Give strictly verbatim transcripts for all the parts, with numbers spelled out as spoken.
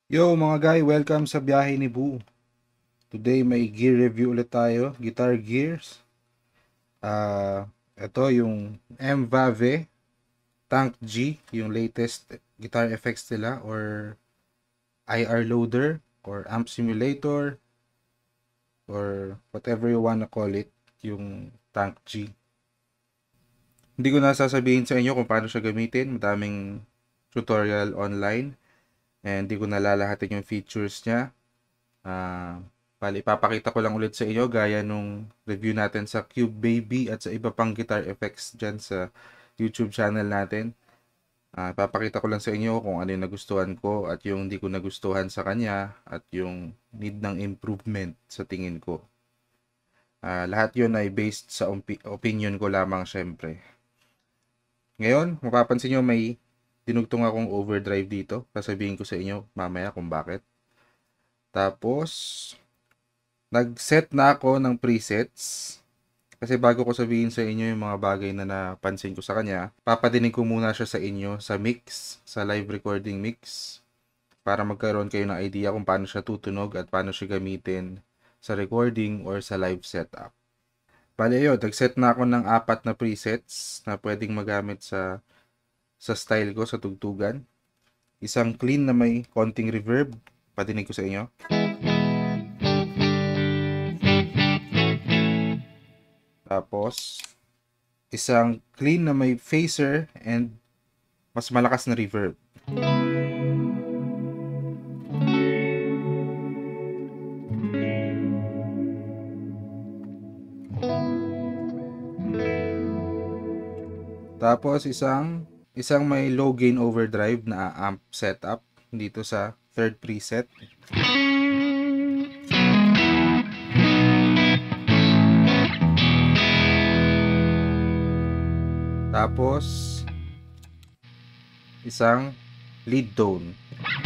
Yo mga guy, welcome sa biyahe ni Boo. Today may gear review ulit tayo, guitar gears. Ah, ito yung M Vave Tank G, yung latest guitar effects nila or I R loader or amp simulator or whatever you wanna call it, yung Tank G. Hindi ko na sasabihin sa inyo kung paano siya gamitin, madaming tutorial online and hindi ko nalalahatin yung features niya. Ah, bali, ipapakita ko lang ulit sa inyo gaya nung review natin sa Cube Baby at sa iba pang guitar effects dyan sa YouTube channel natin. Ah, ipapakita ko lang sa inyo kung ano yung nagustuhan ko at yung hindi ko nagustuhan sa kanya at yung need ng improvement sa tingin ko. Ah, lahat yun ay based sa opi- opinion ko lamang syempre. Ngayon, mapapansin nyo may dinugtong akong overdrive dito. Sasabihin ko sa inyo mamaya kung bakit. Tapos, nag-set na ako ng presets. Kasi bago ko sabihin sa inyo yung mga bagay na napansin ko sa kanya, papadinig ko muna siya sa inyo sa mix, sa live recording mix, para magkaroon kayo ng idea kung paano siya tutunog at paano siya gamitin sa recording or sa live setup. Bali ayun, nag-set na ako ng apat na presets na pwedeng magamit sa sa style ko, sa tugtugan. Isang clean na may konting reverb, patinig ko sa inyo. Tapos, isang clean na may phaser and mas malakas na reverb. Tapos isang isang may low gain overdrive na amp setup dito sa third preset. Tapos isang lead tone.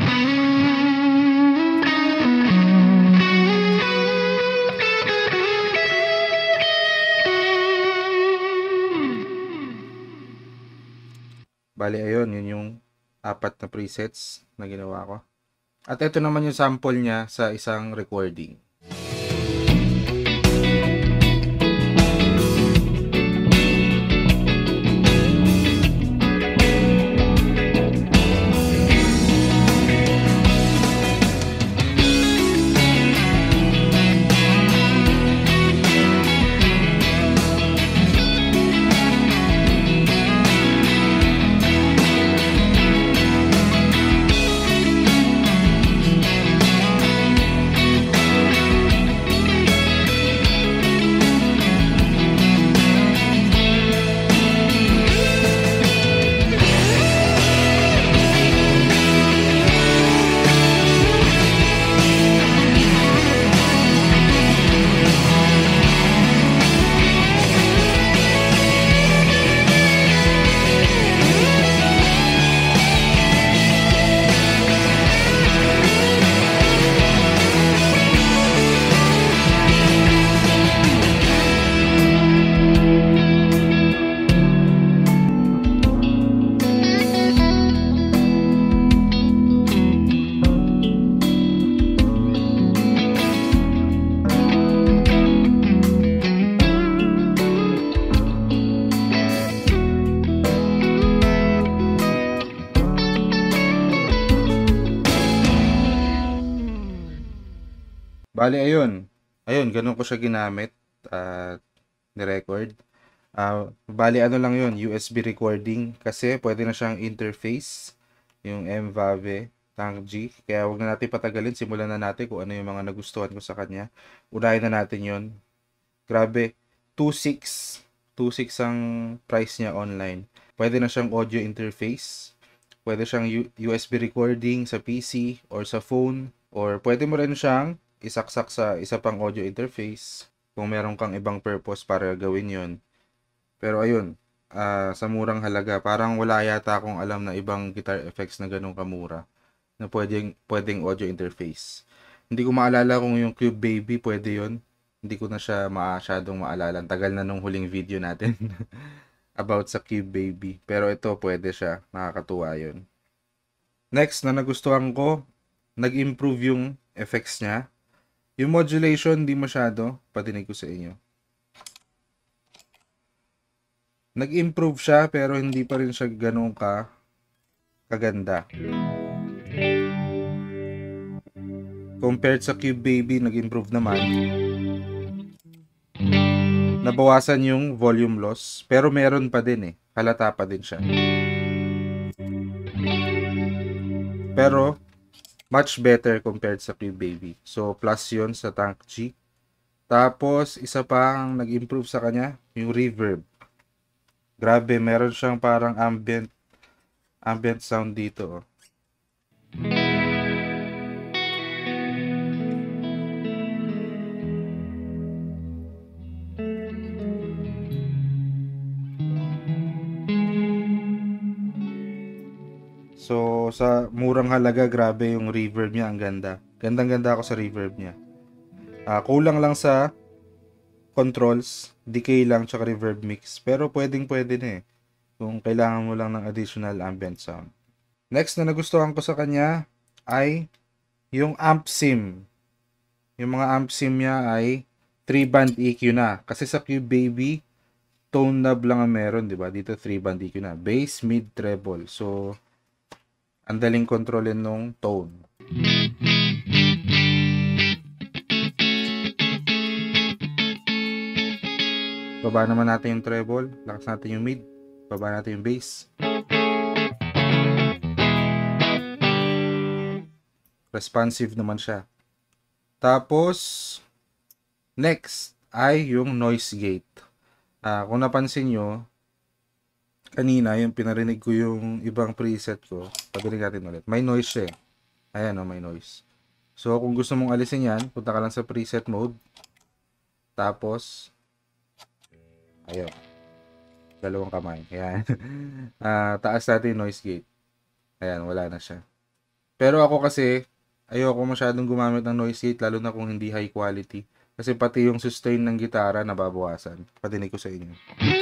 Bali ayun, yun yung apat na presets na ginawa ko. At ito naman yung sample niya sa isang recording. Bali, ayun. Ayun, ganun ko siya ginamit at ni-record. Ah, bali, ano lang yun, U S B recording kasi pwede na siyang interface, yung M Vave Tank G. Kaya wag na natin patagalin, simulan na natin kung ano yung mga nagustuhan ko sa kanya. Unahin na natin yun. Grabe, two thousand six hundred. two thousand six hundred ang price niya online. Pwede na siyang audio interface. Pwede siyang U- USB recording sa P C or sa phone. Or pwede mo rin siyang isaksak sa isa pang audio interface kung meron kang ibang purpose para gawin yon. Pero ayun, ah, sa murang halaga, parang wala yata akong alam na ibang guitar effects na ganun kamura na pwedeng, pwedeng audio interface. Hindi ko maalala kung yung Cube Baby pwede yon. Hindi ko na siya masyadong maalala. Ang tagal na nung huling video natin about sa Cube Baby. Pero ito pwede siya. Nakakatuwa yun. Next na nagustuhan ko, nag-improve yung effects niya. Yung modulation, hindi masyado. Patinig ko sa inyo. Nag-improve siya, pero hindi pa rin siya ganun ka kaganda. Compared sa Cube Baby, nag-improve naman. Nabawasan yung volume loss, pero meron pa din eh. Halata pa din siya. Pero, much better compared sa Cube Baby. So, plus yun sa Tank G. Tapos, isa pa ang nag-improve sa kanya, yung reverb. Grabe, meron siyang parang ambient ambient sound dito. Oh. So, sa murang halaga, grabe yung reverb niya. Ang ganda. Gandang-ganda ako sa reverb niya. Uh, kulang lang sa controls, decay lang, tsaka reverb mix. Pero pwedeng-pwede na eh. Kung kailangan mo lang ng additional ambient sound. Next na nagustuhan ko sa kanya ay yung amp sim. Yung mga amp sim niya ay three band E Q na. Kasi sa Cube Baby, tone knob lang ang meron, di ba? Dito three band E Q na. Bass, mid, treble. So, ang daling kontrolin nung tone. Baba naman natin yung treble. Lakas natin yung mid. Baba natin yung bass. Responsive naman siya. Tapos, next ay yung noise gate. Uh, kung napansin nyo, kanina yung pinarinig ko yung ibang preset ko. Pabiling natin ulit. May noise siya eh. Ayan o, may noise. So, kung gusto mong alisin yan, punta ka lang sa preset mode. Tapos, ayun. Dalawang kamay. Ayan. uh, taas natin yung noise gate. Ayan, wala na siya. Pero ako kasi, ayoko masyadong gumamit ng noise gate, lalo na kung hindi high quality. Kasi pati yung sustain ng gitara, nababawasan. Patinig ko sa inyo.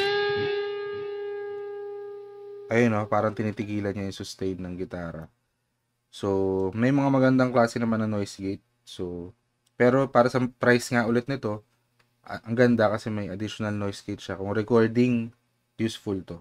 Ayun o, parang tinitigilan niya yung sustain ng gitara. So, may mga magandang klase naman ng noise gate. So, pero para sa price nga ulit nito, ang ganda kasi may additional noise gate siya. Kung recording, useful to.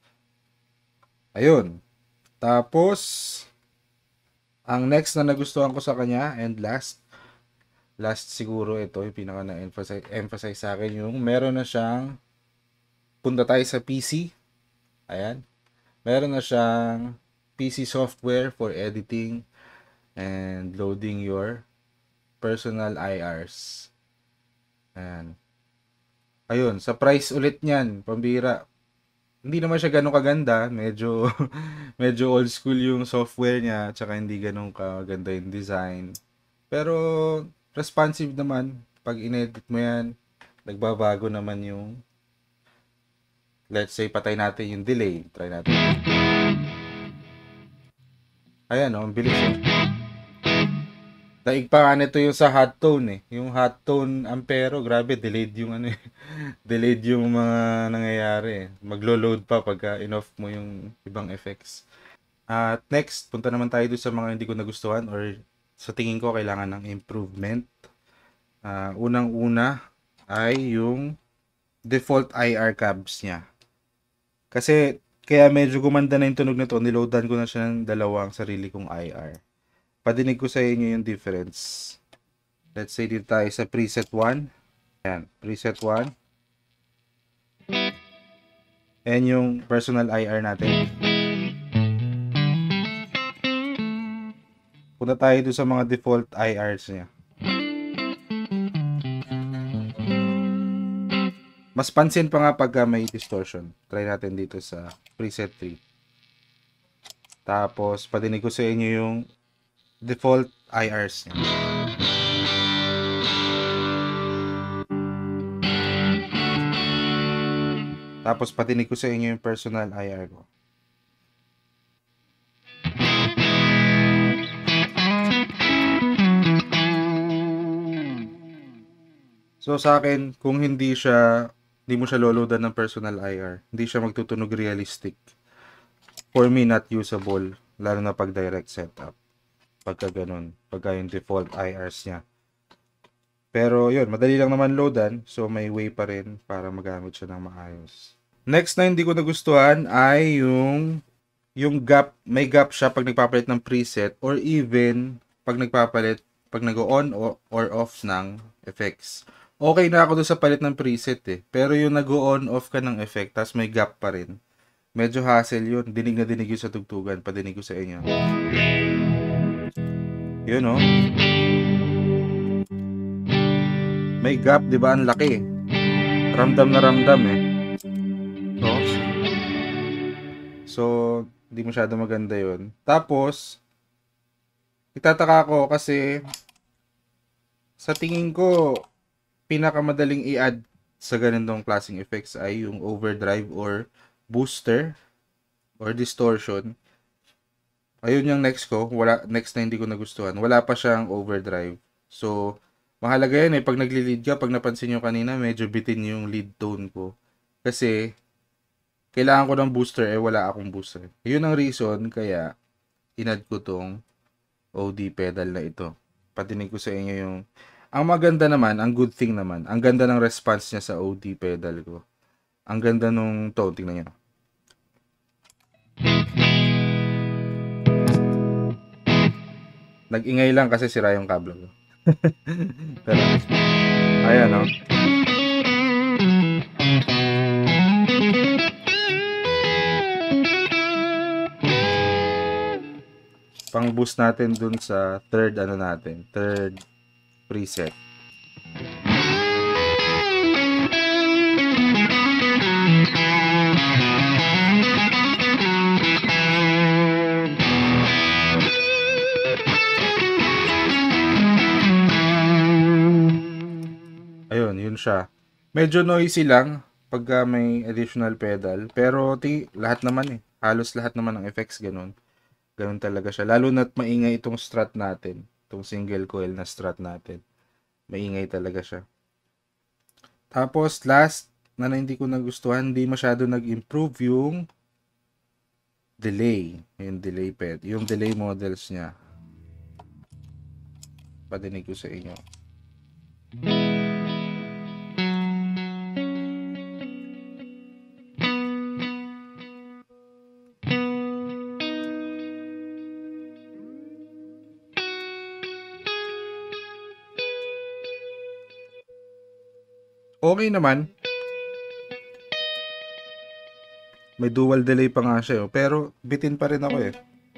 Ayun. Tapos, ang next na nagustuhan ko sa kanya, and last, last siguro ito, yung pinaka na-emphasize emphasize sa akin, yung meron na siyang, punta tayo sa P C. Ayan. Meron na siyang P C software for editing and loading your personal I Rs. Ayan. Ayun, sa price ulit niyan, pambira. Hindi naman siya ganun kaganda, medyo medyo old school yung software niya, tsaka hindi ganun kaganda yung design. Pero responsive naman, pag inedit mo yan, nagbabago naman yung, let's say, patay natin yung delay. Try natin. Ayan o, oh, ang bilis eh. Daig pa nga nito yung sa hot tone eh. Yung hot tone ampero, grabe, delayed yung ano eh. Delayed yung mga nangyayari eh. Maglo-load pa pagka in-off mo yung ibang effects. At uh, next, punta naman tayo doon sa mga hindi ko nagustuhan or sa tingin ko kailangan ng improvement. Uh, Unang-una ay yung default I R cabs niya. Kasi kaya medyo gumanda na yung tunog na to, niloadan ko na siya ng dalawang sarili kong I R. Padinig ko sa inyo yung difference. Let's say dito tayo sa preset one. Ayan, preset one. Ayan yung personal I R natin. Punta tayo doon sa mga default I Rs niya. Mas pansin pa nga pagka may distortion. Try natin dito sa preset three. Tapos, padinig ko sa inyo yung default I Rs niya. Tapos patinig ko sa inyo yung personal I R ko. So sa akin, kung hindi siya, hindi mo siya loloadan ng personal I R, hindi siya magtutunog realistic. For me, not usable, lalo na pag direct setup. Pagka ganun. Pagka yung default I Rs niya. Pero yun, madali lang naman loadan. So may way pa rin para magamit siya ng maayos. Next na hindi ko nagustuhan ay yung yung gap, may gap siya pag nagpapalit ng preset or even pag nagpapalit, pag nag-on or off ng effects. Okay na ako doon sa palit ng preset eh. Pero yung nag-on off ka ng effect, tapos may gap pa rin. Medyo hassle yun. Dinig na dinig yun sa tugtugan. Padinig ko sa inyo. Yun oh. May gap, di ba? Ang laki. Ramdam na ramdam eh. So, so di masyado maganda yun. Tapos, itataka ko kasi sa tingin ko, pinakamadaling i-add sa ganitong klaseng effects ay yung overdrive or booster or distortion. Ayun yung next ko. Wala, next na hindi ko nagustuhan. Wala pa siyang overdrive. So, mahalaga yan eh. Pag nagli-lead ka, pag napansin nyo kanina, medyo bitin yung lead tone ko. Kasi, kailangan ko ng booster eh, wala akong booster. Yun ang reason kaya inad ko tong O D pedal na ito. Patinig ko sa inyo yung... Ang maganda naman, ang good thing naman, ang ganda ng response niya sa O D pedal ko. Ang ganda nung tone, tingnan nyo. Nag-ingay lang kasi sira yung kablo ko. Pero, ayan o. Oh. Pang boost natin dun sa third ano natin, third preset. Ayun, yun siya. Medyo noisy lang pagka may additional pedal, pero ti lahat naman eh. Halos lahat naman ng effects ganun. Ganun talaga siya. Lalo na't maingay itong strat natin. Itong single coil na strat natin. Maingay talaga siya. Tapos, last na, na hindi ko nagustuhan, hindi masyado nag-improve yung delay. Yung delay ped. Yung delay models niya. Padinig ko sa inyo. Okay naman. May dual delay pa nga siya, oh. Pero bitin pa rin ako eh.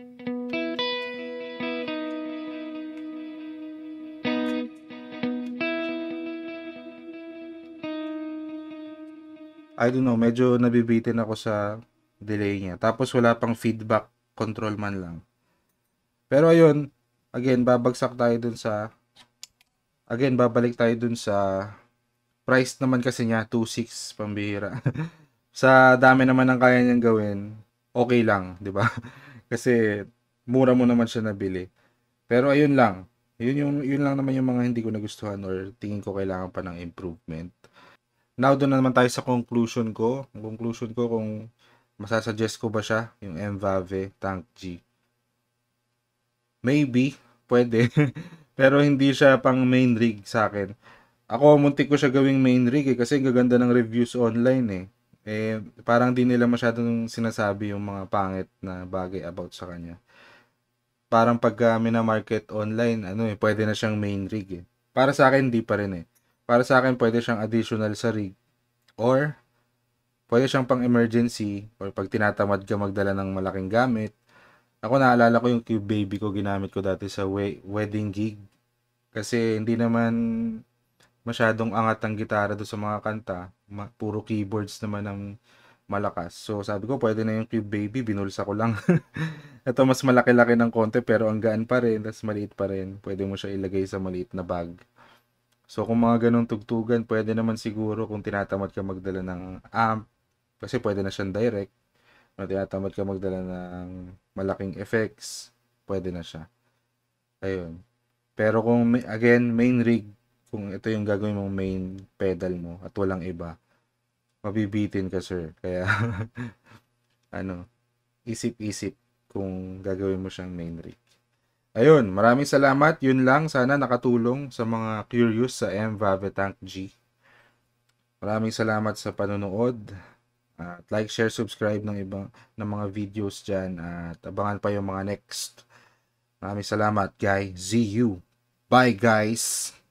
I don't know, medyo nabibitin ako sa delay niya. Tapos wala pang feedback control man lang. Pero ayun, again, babagsak tayo dun sa again, babalik tayo dun sa price naman kasi niya, two point six, pambihira. Sa dami naman ng kaya niyang gawin, okay lang, di ba? Kasi mura mo naman siya nabili. Pero ayun lang. Yun, yung, yun lang naman yung mga hindi ko nagustuhan or tingin ko kailangan pa ng improvement. Now, doon na naman tayo sa conclusion ko. Ang conclusion ko kung masasuggest ko ba siya, yung M V A V E Tank G. Maybe, pwede. Pero hindi siya pang main rig sa akin. Ako, muntik ko siya gawing main rig eh, kasi gaganda ng reviews online eh. Eh, parang di nila masyadong sinasabi yung mga pangit na bagay about sa kanya. Parang pagka mina-market online, ano eh, pwede na siyang main rig eh. Para sa akin, di pa rin eh. Para sa akin, pwede siyang additional sa rig. Or, pwede siyang pang emergency, or pag tinatamad ka magdala ng malaking gamit. Ako naalala ko yung Cube Baby ko, ginamit ko dati sa we- wedding gig. Kasi hindi naman masyadong angat ang gitara do sa mga kanta. Ma- puro keyboards naman ang malakas. So sabi ko, pwede na yung Cube Baby, binulsa ko lang. Ito mas malaki-laki ng konti pero ang gaan pa rin, tas maliit pa rin. Pwede mo siya ilagay sa maliit na bag. So kung mga ganong tugtugan, pwede naman siguro kung tinatamad ka magdala ng amp, kasi pwede na siyang direct. Kung tinatamad ka magdala ng malaking effects, pwede na siya. Ayun. Pero kung, again, main rig, kung ito yung gagawin mong main pedal mo at walang iba, mabibitin ka, sir. Kaya, ano, isip-isip kung gagawin mo siyang main rig. Ayun, maraming salamat. Yun lang, sana nakatulong sa mga curious sa M-Vave Tank G. Maraming salamat sa panonood. At like, share, subscribe ng ibang ng mga videos dyan. At abangan pa yung mga next. Maraming salamat, guys. See you. Bye, guys.